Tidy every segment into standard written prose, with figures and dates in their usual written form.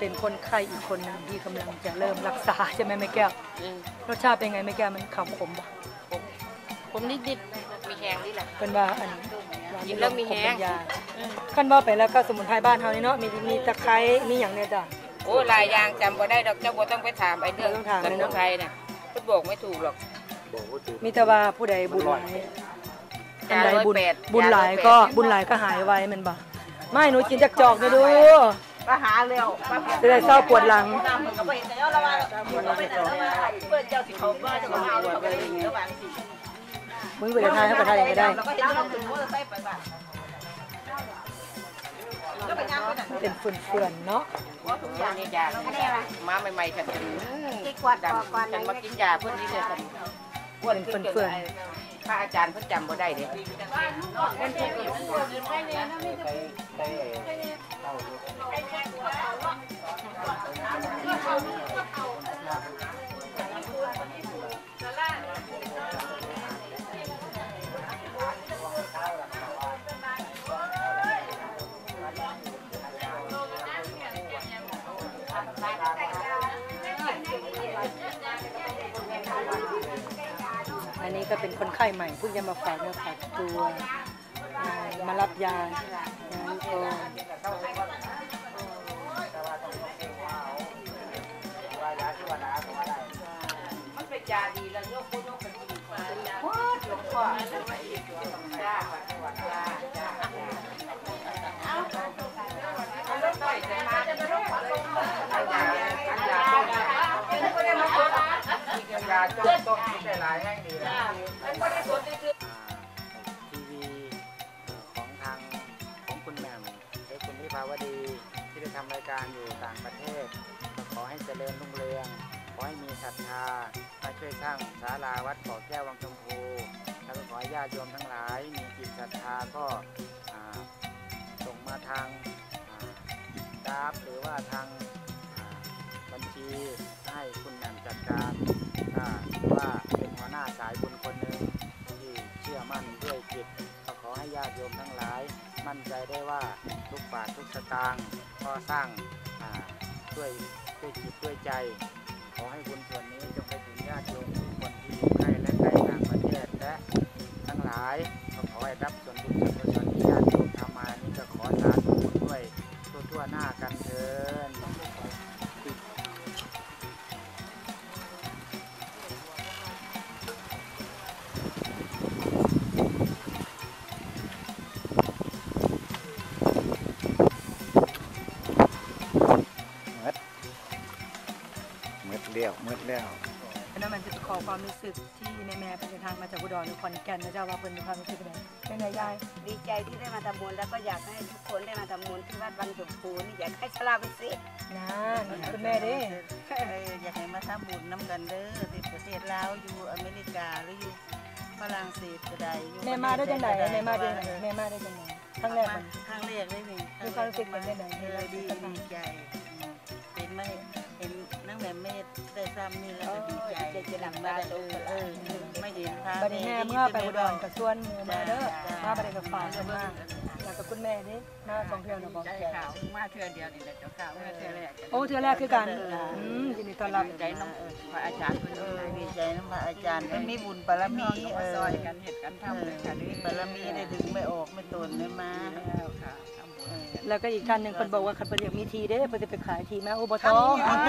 เป็นคนไข้อีกคนหนึ่งที่กำลังจะเริ่มรักษาใช่ไหมแม่แก้วรสชาติเป็นไงแม่แก้วมันขมป่ะผมนิดๆมีแห้งนี่แหละเป็นว่าอันกินแล้วมีแห้งขั้นว่าไปแล้วก็สมุนไพรบ้านเฮานี่เนาะมีตะไคร้มีอย่างเนี่ยจ้ะโอ้ลายยางจำบ่ได้ดอกเจ้าบ่ต้องไปถามไอ้เรื่องสมุนไพรน่ะพูดบอกไม่ถูกหรอกมีแต่ว่าผู้ใดบุญหลายอันใดบุญหลายก็หายไวมันบ่ไม่หนูกินจากจอกเลยดูก็หาเร็วจะได้เศร้าปวดหลังมึงไปเลยทายให้ไปทายยังไงได้เป็นฝุ่นๆเนาะนี่ยามาใหม่ๆฉันจะฉันมากินยาเพื่อนนี่เลยฉันเป็นฝุ่นพระอาจารย์เพิ่นจำบ่ได้เด้อันนี้ก็เป็นคนไข้ใหม่เพิ่งจะมาฝากเนื้อฝากตัวมารับยาก็มันเป็นยาดีแล้วยกไปกินมาโอ้ยหลวงพ่อยาจุดต้นที่ได้หลายแห่งดีนะทีวีของทางของคุณแหม่มหรือคุณวิภาวดีที่ได้ทำรายการอยู่ต่างประเทศขอให้เจริญรุ่งเรืองขอให้มีศรัทธามาช่วยสร้างศาลาวัดเกาะแก้ววังชมพูแล้วก็ขอให้ญาติโยมทั้งหลายมีจิตศรัทธาก็ส่งมาทางดาบหรือว่าทางบัญชีให้คุณแหม่มจัดการว่าเป็นหัวหน้าสายบุญคนหนึ่งที่เชื่อมั่นด้วยจิตก็ขอให้ญาติโยมทั้งหลายมั่นใจได้ว่าทุกบาททุกสตางค์ก็สร้างด้วยจิตด้วยใจขอให้บุญส่วนนี้จงไปถึงญาติโยมทุกคนที่อยู่ใกล้และไกลต่างประเทศและทั้งหลายก็ขอให้รับส่วนบุญส่วนกุศลที่ญาติโยมทำมานี้ก็ขอสาธุบุญด้วยทั่วหน้ากันเถิดมืดแล้วนั่นมันจะขอความรู้สึกที่แม่เป็นทางมาจากอุดรหรือขอนแก่นนะเจ้าว่าเป็นความรู้สึกเป็นไงยายดีใจที่ได้มาทำบุญแล้วก็อยากให้ทุกคนได้มาทำบุญที่วัดบางชมพูนี่อยากให้ชลาเป็นสินะคุณแม่ดิอยากให้มาทำบุญน้ำกันเด้อที่ประเทศลาวอยู่อเมริกาหรืออยู่ฝรั่งเศสก็ได้แม่มาได้จังไหนแม่มาได้จังไหนครั้งแรกได้นี่มีความรู้สึกเป็นยังไงดีใจเป็นไม่เห็นนั่งแบบไม่ได้ซ้ำนี่แล้วก็ดีใจจะหลังมาได้ไม่เห็นค่ะบัดนี้แม่เมื่อไปอุดรกับส่วนมาเด้อมาบัดนี้กับฝากกันมากแล้วกับคุณแม่นี่มา2เทื่อนะบอกใจขาวมาเทื่อเดียวนี่แหละเจ้าขาวเทื่อแรกโอ้เทื่อแรกคือกันยินดีต้อนรับใจน้องพระอาจารย์ดีใจน้องพระอาจารย์ไม่มีบุญบารมีซอยกันเหตุกันทำเลยค่ะนี่บารมีได้ถึงไม่ออกไม่ตนไม่มาแล้วค่ะแล้วก็อีกการหนึ่งคนบอกว่าคันเพิ่นอยากมีทีเด้เพิ่นจะไปขายทีแม่โอ้บ่ท้อ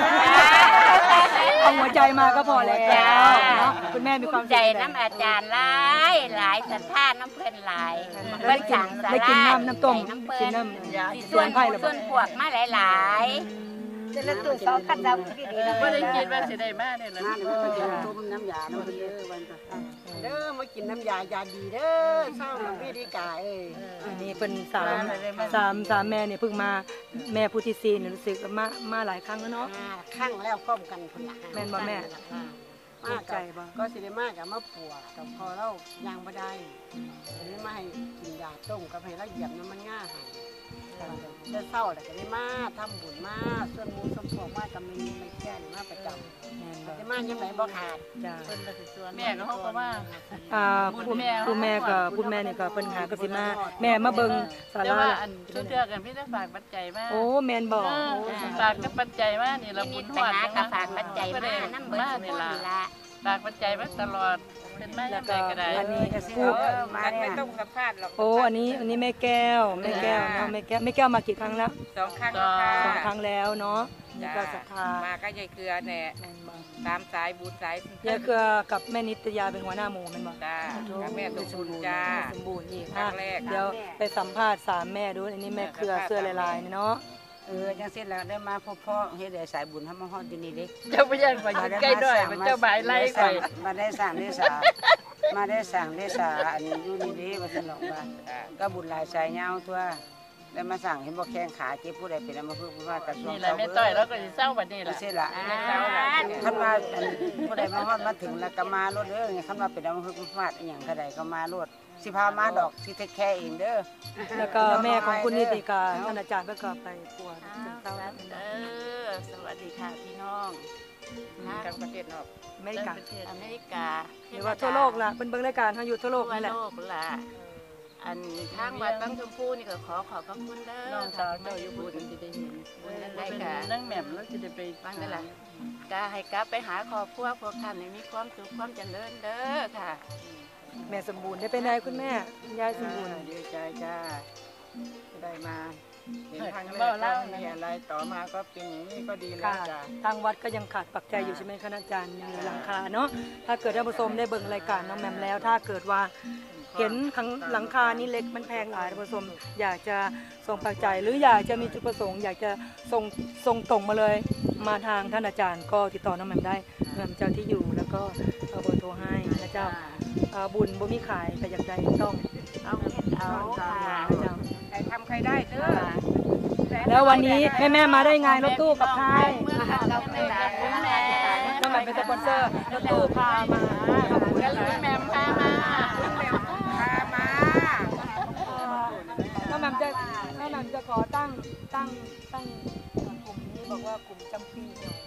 เอาหัวใจมาก็พอแล้วเนาะคุณแม่มีความใจน้ำอาจารย์หลายศรัทธาน้ำเพิ่นหลายเพิ่นสั่งสาราน้ำต้มกินน้ำส่วนพวกมาหลายจะเล่นตัวสองขันดำกี่ดีนะไม่ได้คิดว่าจะได้มาเนี่ยนะต้มน้ำยาน้ำเยอะวันเด้อมากินน้ำยาดีเด้อเศร้าน้ำพี่ดีกายอันนี้เป็นสามแม่เนี่ยเพิ่งมาแม่ผู้ที่4เนี่ยรู้สึกมาหลายครั้งแล้วเนาะครั้งแล้วพร้อมกันคนละแม่บ่แม่มากใจบ่ก็สิได้มากกับมาปวดกับพอเรายางบ่ได้อันนี้มาให้กินยาต้มกับให้ละเอียดมันง่ายจะเศร้าแต่ก็ได้มาทำบุญมาส่วนมูสมพงมากับมีไม่แก่มาประจำแม่นบ่จะมายังไงบ่ขาดจ้าเพิ่นก็สิชวนแม่ก็เขาก็ว่าผู้แม่นี่ก็เพิ่นหาก็สิมาแม่มาเบิ่งศาแต่ลาว่าอันชุดเทือกันพี่จะฝากปัจจัยมาโอ้แม่นบ่ฝากกับปัจจัยมานี่เราบุญหอดกระฝากปัจจัยมาน้ำเบิร์ดทุกคนละฝากปัจจัยมาตลอดเป็นมาแล้ยัวงก็ไงก็ได้อันนี้ผู้มันไม่ต้องสัมภาษณ์หรอกโอ้อันนี้แม่แก้วเนาะแม่แก้วมากี่ครั้งแล้ว 2 ครั้ง 2 ครั้งแล้วเนาะนี่ก็ศรัทธามาก็ยายเกลือเนี่ยแม่นบ่ตามสายบุญสายยายเกลือกับแม่นิตยาเป็นหัวหน้าหมู่แม่นบ่จ้ากับแม่สมบูรณ์จ้าสมบูรณ์อีกครั้งแรกเดี๋ยวไปสัมภาษณ์3แม่ดูอันนี้แม่เครือเสื้อลายๆนี่เนาะจังซี่แล้วได้มาพบพ่อเฮ็ดได้สายบุญทำมาฮอดอยู่นี่เด้เจ้าพยันไปใกล้ด้วยเจ้าบายไล่ไปมาได้สั่งได้สามาได้สั่งได้สาอันนี้อยู่นี่เด้ว่าซั่นหรอกว่าก็บุญหลายสายยาวตัวแล้วมาสั่งเห็นบ่แข้งขาเจ็บผู้ใดเป็นอัมพฤกษ์ผู้ว่ากระทรวงนี่แหละแม่ต้อยแล้วก็จะเศร้าแบบนี้แหละใช่ล่ะคันว่าผู้ใดมาฮอดมาถึงแล้วก็มาโลดเด้อคันว่าเป็นอัมพฤกษ์ผู้ว่าอีหยังก็ได้ก็มาโลดสิพามาดอกสิเทคแคร์เองเด้อแล้วก็แม่ของคุณนิติกาท่านอาจารย์ก็ไปปวดจนเศร้าแล้วสวัสดีค่ะพี่น้องทั้งประเทศนอกไม่กัประเทศอเมริกาหรือว่าทั่วโลกล่ะเป็นเบิ่งรายการเขาอยู่ทั่วโลกทั่วนี่แหละโลกละอันทางวัดบางชมพูนี่ก็ขอบพระคุณเด้อน้องสาวเจ้าอยู่บุญจะได้เห็นบุญได้ค่ะนั่งแหม่มแล้วจะได้ไปฟังได้ละก็ให้กลับไปหาครอบครัวพวกท่านให้มีความสุขความเจริญเด้อค่ะแม่สมบูรณ์ได้เป็นไงคุณแม่คุณยายสมบูรณ์ดีใจจ้าได้มาเห็นทางเบ้าเล่ามีอะไรต่อมาก็เป็นอย่างนี้ก็ดีแล้วค่ะจ้าทางวัดก็ยังขาดปักใจยอยู่ใช่ไหมคณอาจารย์มีหลังคาเนาะถ้าเกิดท่านผู้ชมได้เบิ่งรายการน้องแมมแล้ว ถ้าเกิดว่าเห็นหลังคานี้เล็กมันแพงหลายท่านผู้ชมอยากจะส่งปักใจหรืออยากจะมีจุดประสงค์อยากจะส่งตรงมาเลยมาทางท่านอาจารย์ก็ติดต่อน้องแมมได้น้องแมมเจ้าที่อยู่แล้วก็เอาเบอร์โทรให้นะเจ้าบุญบ่มีขายแต่อย่างใดต้องเอาค่ะเจ้าใครทำใครได้เด้อแล้ววันนี้แม่มาได้ไงรถตู้กับใครเมื่อเราไม่ได้แม่น้องแหม่มเป็นสปอนเซอร์รถตู้พามาก็ลุงแหม่มพามาน้องแหม่มจะขอตั้งกลุ่มนี้บอกว่ากลุ่มจำปีเหี่ยว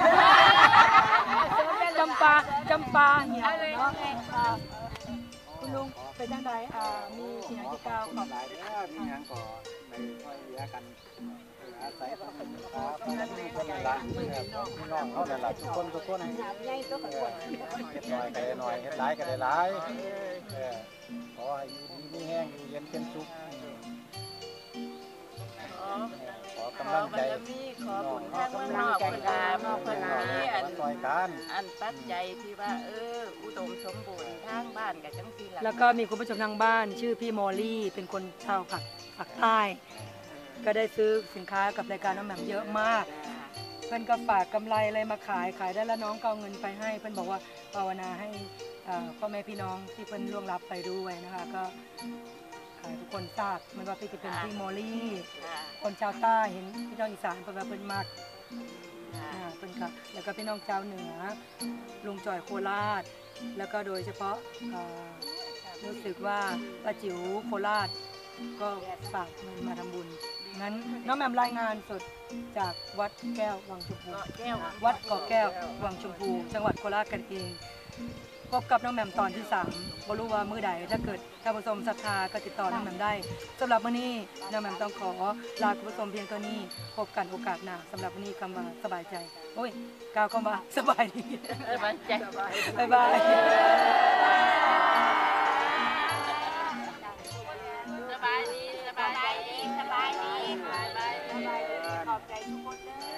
จำปาเหี่ยวเนาะคุณลุงเป็นจังไดมีสิ่งที่กล่าวขอบหลายเด้อมีหยังก็ไปช่วยเหลือกันอาศัยความเป็นครับพี่น้องเขานั่นล่ะทุกคนเฮ็ดน้อยก็ได้น้อยเฮ็ดหลายก็ได้หลายขอให้อยู่ดีมีแห้งอยู่เย็นเป็นสุขขอกำลังใจขอบุญทางเมืองนอกเวลามอบคนนี้อันซอยกันปัจจัยที่ว่าอุดมสมบูรณ์ทางบ้านกับจังซี่ล่ะแล้วก็มีคุณผู้ชมทางบ้านชื่อพี่มอลลี่เป็นคนชาวภาคใต้ก็ได้ซื้อสินค้ากับรายการน้องแหม่มเยอะมากเพื่อนก็ฝากกำไรอะไรมาขายได้แล้วน้องก็เอาเงินไปให้เพื่อนบอกว่าภาวนาให้พ่อแม่พี่น้องที่เพื่อนล่วงลับไปด้วยนะคะก็ทุกคนทราบไม่ว่าพี่จะเป็นพี่มอลลี่คนชาวใต้เห็นพี่น้องอีสานเพื่อนว่าเพื่อนมากเพื่อนก็แล้วก็พี่น้องชาวเหนือลุงจ่อยโคราชแล้วก็โดยเฉพาะรู้สึกว่าป้าจิ๋วโคราชก็ฝากเงินมาทำบุญงั้นน้องแหม่มรายงานสดจากวัดแก้ววังชมพูวัดเกาะแก้ววังชมพูจังหวัดโคราชกันเองพบกับน้องแหม่มตอนที่3บ่รู้ว่ามื้อใดถ้าเกิดท่านผู้ชมศรัทธาก็ติดต่อน้องแหม่มได้สำหรับวันนี้น้องแหม่มต้องขอลาคุณผู้ชมเพียงเท่านี้พบกันโอกาสหน้าสำหรับวันนี้คำว่าสบายใจโอ้ยกล่าวคำว่าสบายดีสบายใจบ๊ายบายสบายดีขอบใจทุกคนเด้อ